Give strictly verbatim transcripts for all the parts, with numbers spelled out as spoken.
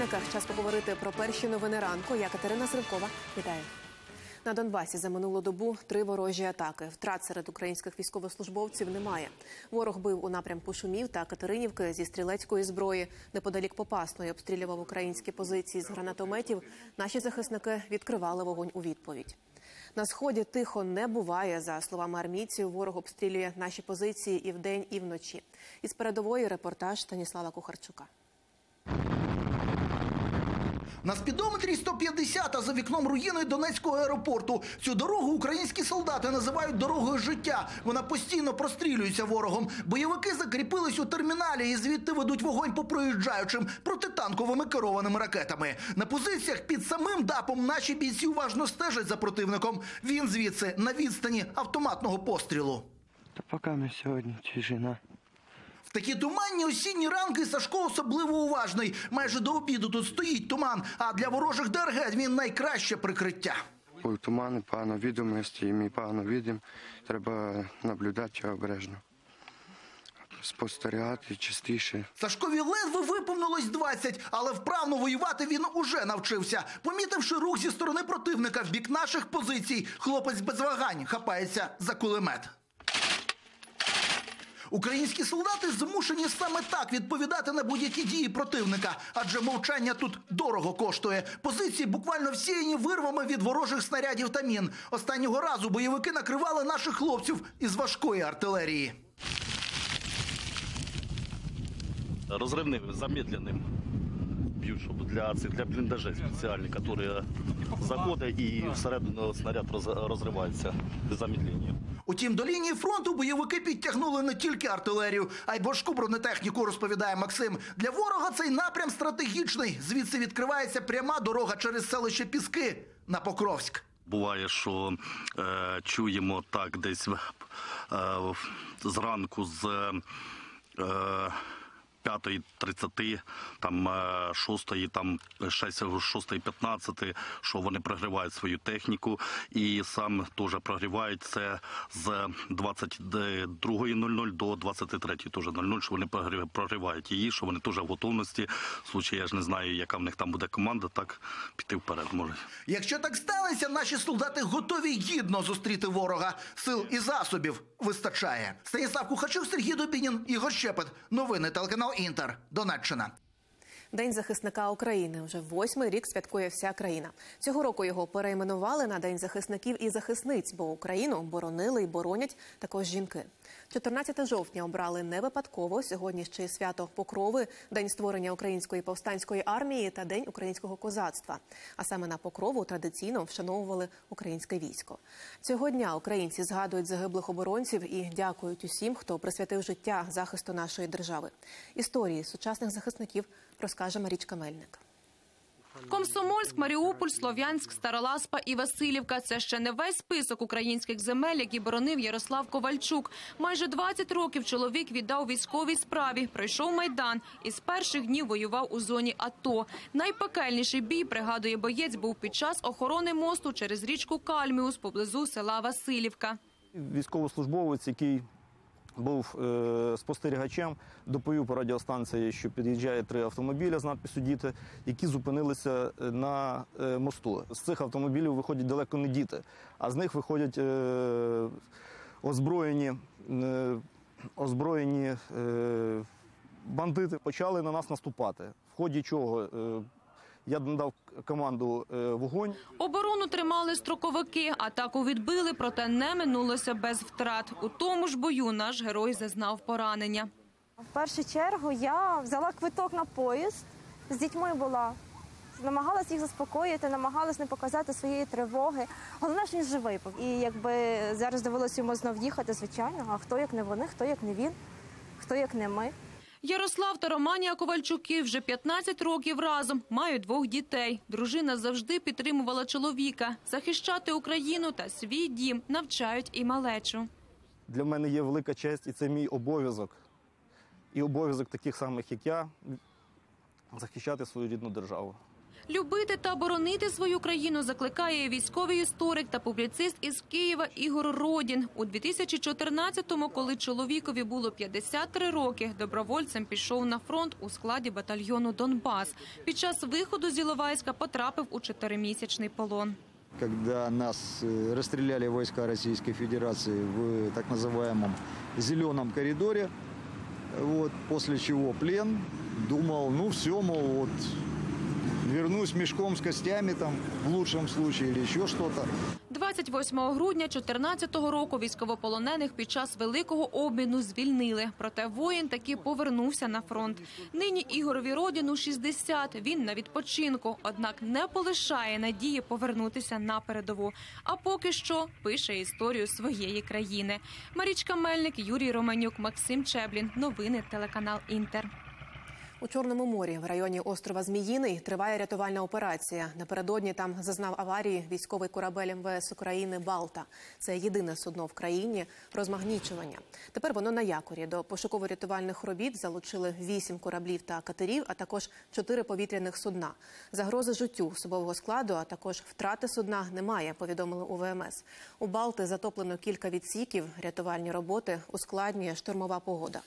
захисниках час поговорити про перші новини ранку. Я Катерина Сривкова. Вітаю. На Донбасі за минулу добу три ворожі атаки. Втрат серед українських військовослужбовців немає. Ворог бив у напрямку Шумів та Катеринівки зі стрілецької зброї. Неподалік Попасної обстрілював українські позиції з гранатометів. Наші захисники відкривали вогонь у відповідь. На сході тихо не буває, за словами армійців. Ворог обстрілює наші позиції і вдень, і вночі. Із передової репортаж Станіслава Кухарчука. На спідометрі сто п'ятдесят, а за вікном руїни Донецького аеропорту. Цю дорогу українські солдати називають дорогою життя. Вона постійно прострілюється ворогом. Бойовики закріпились у терміналі і звідти ведуть вогонь по проїжджаючим протитанковими керованими ракетами. На позиціях під самим ДАПом наші бійці уважно стежать за противником. Він звідси на відстані автоматного пострілу. Та поки ми сьогодні тишина. В такі туманні осінні ранки Сашко особливо уважний. Майже до обіду тут стоїть туман, а для ворожих ДРГ він найкраще прикриття. Ой, туман, погано відомості, і ми погано видимо. Треба наблюдати обережно. Спостерігати частіше. Сашкові ледве виповнилось двадцять, але вправно воювати він уже навчився. Помітивши рух зі сторони противника в бік наших позицій, хлопець без вагань хапається за кулемет. Українські солдати змушені саме так відповідати на будь-які дії противника, адже мовчання тут дорого коштує. Позиції буквально всіяні вирвами від ворожих снарядів та мін. Останнього разу бойовики накривали наших хлопців із важкої артилерії. Розривним, замедленим б'ють, щоб для, для бліндажей спеціальні, які заходять і всередину снаряд розривається без замедлення. Утім, до лінії фронту бойовики підтягнули не тільки артилерію, а й важку бронетехніку, розповідає Максим. Для ворога цей напрям стратегічний. Звідси відкривається пряма дорога через селище Піски на Покровськ. Буває, що е, чуємо так десь е, зранку з е, п'ятої тридцяти, там шостої, там шостої п'ятнадцяти, що вони прогрівають свою техніку, і сам теж прогрівають це з двадцять другої нуль нуль до двадцять третьої теж нуль нуль, що вони прогрівають її, що вони теж в готовності. В случаї, я ж не знаю, яка в них там буде команда, так піти вперед може. Якщо так станеться, наші солдати готові гідно зустріти ворога. Сил і засобів вистачає. Станіслав Кухарчук, Сергій Дубінін, Ігор Щепет. Новини телеканал Інтер. Донеччина. День захисника України. Вже восьмий рік святкує вся країна. Цього року його перейменували на День захисників і захисниць, бо Україну боронили і боронять також жінки. чотирнадцяте жовтня обрали не випадково. Сьогодні ще й свято Покрови, День створення Української повстанської армії та День українського козацтва. А саме на Покрову традиційно вшановували українське військо. Цього дня українці згадують загиблих оборонців і дякують усім, хто присвятив життя захисту нашої держави. Історії сучасних захисників розкаже Марічка Мельник. Комсомольськ, Маріуполь, Слов'янськ, Староласпа і Василівка – це ще не весь список українських земель, які боронив Ярослав Ковальчук. Майже двадцять років чоловік віддав військовій справі, пройшов Майдан і з перших днів воював у зоні АТО. Найпекельніший бій, пригадує боєць, був під час охорони мосту через річку Кальміус поблизу села Василівка. Військовослужбовець, який був е, спостерігачем, доповів по радіостанції, що під'їжджає три автомобіля з надпису «Діти», які зупинилися на е, мосту. З цих автомобілів виходять далеко не діти, а з них виходять е, озброєні, е, озброєні е, бандити. Почали на нас наступати, в ході чого е, я надав команду «Вогонь». Оборону тримали строковики, атаку відбили, проте не минулося без втрат. У тому ж бою наш герой зазнав поранення. В першу чергу я взяла квиток на поїзд, з дітьми була. Намагалась їх заспокоїти, намагалась не показати своєї тривоги. Головне, що він живий. І якби зараз довелося йому знов їхати, звичайно, а хто як не вони, хто як не він, хто як не ми. Ярослав та Романія Ковальчуки вже п'ятнадцять років разом, мають двох дітей. Дружина завжди підтримувала чоловіка. Захищати Україну та свій дім навчають і малечу. Для мене є велика честь, і це мій обов'язок. І обов'язок таких самих, як я, захищати свою рідну державу. Любити та боронити свою країну закликає військовий історик та публіцист із Києва Ігор Родін. У дві тисячі чотирнадцятому, коли чоловікові було п'ятдесят три роки, добровольцем пішов на фронт у складі батальйону «Донбас». Під час виходу з Іловайська потрапив у чотиримісячний полон. Когда нас расстреляли войска Российской Федерации в так называемом «зеленом коридоре», вот, после чего плен, думал, ну все, мол, вот, вернусь мешком с костями, там, в лучшем случае, или еще что-то. двадцять восьмого грудня дві тисячі чотирнадцятого року військовополонених під час великого обміну звільнили. Проте воїн таки повернувся на фронт. Нині Ігорові Родіну шістдесят. Він на відпочинку, однак не полишає надії повернутися на передову. А поки що пише історію своєї країни. Марічка Мельник, Юрій Романюк, Максим Чеблін. Новини телеканал «Інтер». У Чорному морі, в районі острова Зміїний, триває рятувальна операція. Напередодні там зазнав аварії військовий корабель ем ве ес України «Балта». Це єдине судно в країні розмагнічування. Тепер воно на якорі. До пошуково-рятувальних робіт залучили вісім кораблів та катерів, а також чотири повітряних судна. Загрози життю особового складу, а також втрати судна немає, повідомили у ве ем ес. У «Балти» затоплено кілька відсіків. Рятувальні роботи ускладнює штормова погода.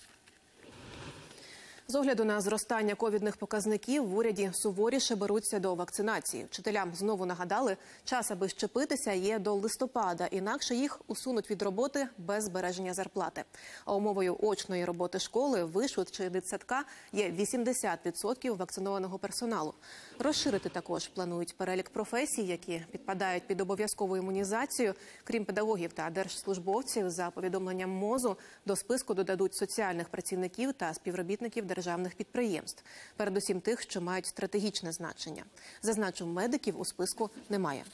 З огляду на зростання ковідних показників в уряді суворіше беруться до вакцинації. Вчителям знову нагадали, час, аби щепитися, є до листопада, інакше їх усунуть від роботи без збереження зарплати. А умовою очної роботи школи, вишу чи дитсадка є вісімдесят відсотків вакцинованого персоналу. Розширити також планують перелік професій, які підпадають під обов'язкову імунізацію. Крім педагогів та держслужбовців, за повідомленням МОЗу, до списку додадуть соціальних працівників та співробітників державних підприємств. Передусім тих, що мають стратегічне значення. Зазначу, медиків у списку немає.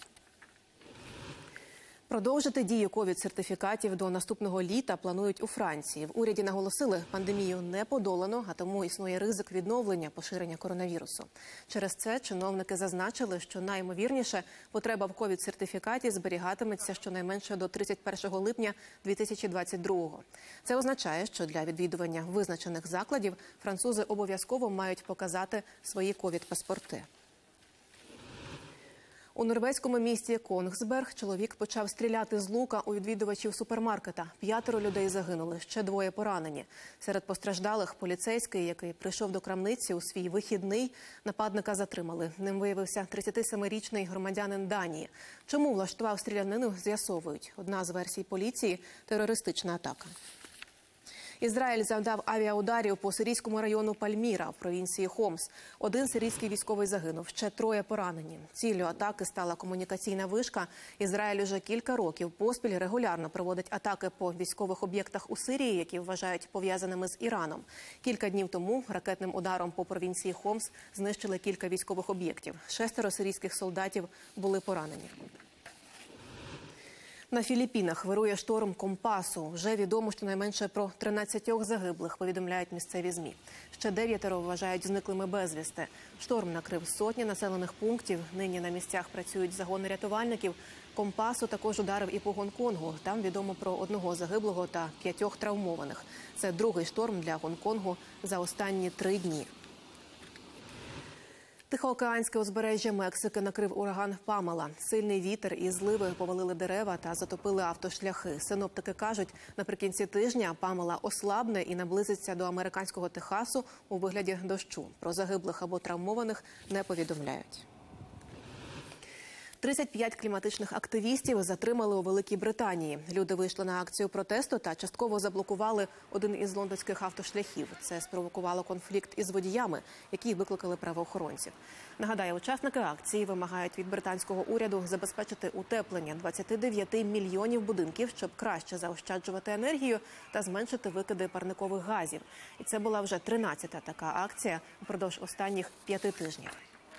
Продовжити дію ковід-сертифікатів до наступного літа планують у Франції. В уряді наголосили, пандемію не подолано, а тому існує ризик відновлення поширення коронавірусу. Через це чиновники зазначили, що найімовірніше потреба в ковід-сертифікаті зберігатиметься щонайменше до тридцять першого липня дві тисячі двадцять другого. Це означає, що для відвідування визначених закладів французи обов'язково мають показати свої ковід-паспорти. У норвезькому місті Конгсберг чоловік почав стріляти з лука у відвідувачів супермаркета. П'ятеро людей загинули, ще двоє поранені. Серед постраждалих поліцейський, який прийшов до крамниці у свій вихідний, нападника затримали. Ним виявився тридцятисемирічний громадянин Данії. Чому влаштував стрілянину, з'ясовують. Одна з версій поліції – терористична атака. Ізраїль завдав авіаударів по сирійському району Пальміра в провінції Хомс. Один сирійський військовий загинув, ще троє поранені. Ціллю атаки стала комунікаційна вишка. Ізраїль уже кілька років поспіль регулярно проводить атаки по військових об'єктах у Сирії, які вважають пов'язаними з Іраном. Кілька днів тому ракетним ударом по провінції Хомс знищили кілька військових об'єктів. Шестеро сирійських солдатів були поранені. На Філіппінах вирує шторм Компасу. Вже відомо щонайменше про тринадцятьох загиблих, повідомляють місцеві ЗМІ. Ще дев'ятеро вважають зниклими безвісти. Шторм накрив сотні населених пунктів. Нині на місцях працюють загони рятувальників. Компасу також ударив і по Гонконгу. Там відомо про одного загиблого та п'ятьох травмованих. Це другий шторм для Гонконгу за останні три дні. Тихоокеанське узбережжя Мексики накрив ураган Памела. Сильний вітер і зливи повалили дерева та затопили автошляхи. Синоптики кажуть, наприкінці тижня Памела ослабне і наблизиться до американського Техасу у вигляді дощу. Про загиблих або травмованих не повідомляють. тридцять п'ять кліматичних активістів затримали у Великій Британії. Люди вийшли на акцію протесту та частково заблокували один із лондонських автошляхів. Це спровокувало конфлікт із водіями, які викликали правоохоронців. Нагадаю, учасники акції вимагають від британського уряду забезпечити утеплення двадцяти дев'яти мільйонів будинків, щоб краще заощаджувати енергію та зменшити викиди парникових газів. І це була вже тринадцята така акція упродовж останніх п'яти тижнів.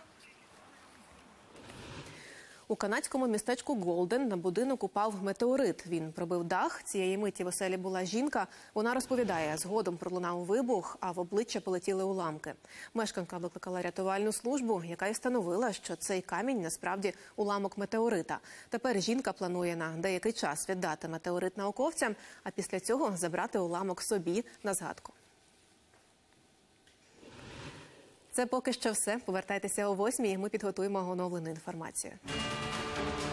У канадському містечку Голден на будинок упав метеорит. Він пробив дах. Цієї миті в оселі була жінка. Вона розповідає, згодом пролунав вибух, а в обличчя полетіли уламки. Мешканка викликала рятувальну службу, яка й встановила, що цей камінь насправді уламок метеорита. Тепер жінка планує на деякий час віддати метеорит науковцям, а після цього забрати уламок собі на згадку. Це поки що все. Повертайтеся о восьмій, ми підготуємо оновлену інформацію.